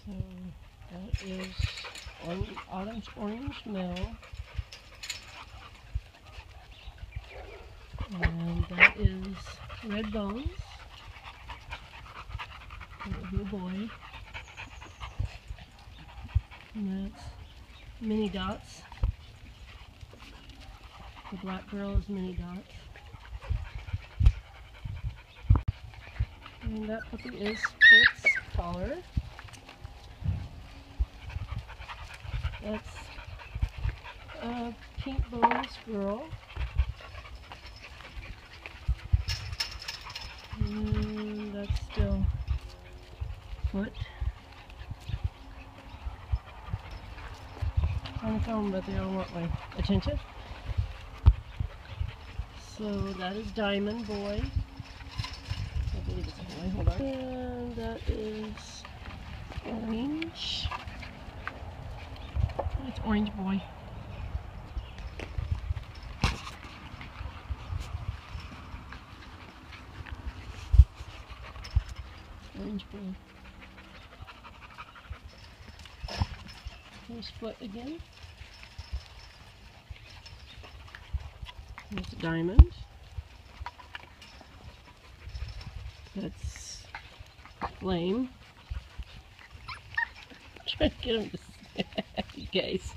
So that is Autumn's Orange Mill. And that is Red Bones. That would be a boy. And that's Mini Dots. The black girl is Mini Dots. And that puppy is Fritz Collar. That's a Pink Bones Girl. And that's still Foot. On the phone, but they don't want my attention. So that is Diamond Boy. I believe it's a boy. Hold on. And that is Orange. It's Orange Boy. Orange Boy. Here's Foot again. Here's Diamond. That's Flame. Try to get him to you guys.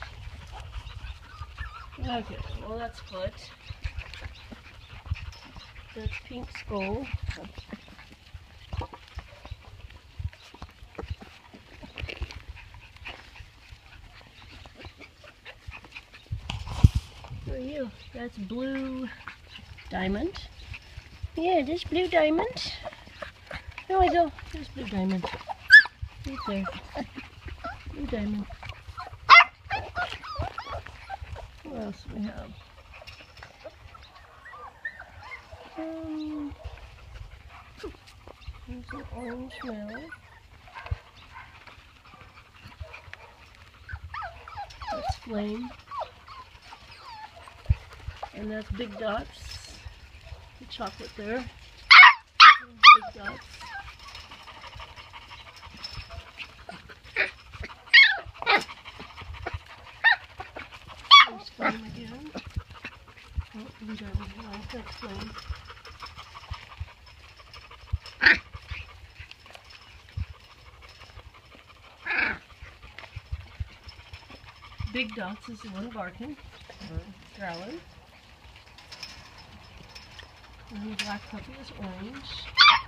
Okay, well that's Foot. That's Pink Skull. Who are you? That's Blue Diamond. Yeah, this Blue Diamond. There we go. There's Blue Diamond. Right there. Blue Diamond. What else do we have? There's an Orange Mill. That's Flame. And that's Big Dots. The chocolate there. Big Dots. There's Flame again. Oh, Blue Diamond. No, that's Flame. Big Dots is the one barking, or growling. And the black puppy is Orange.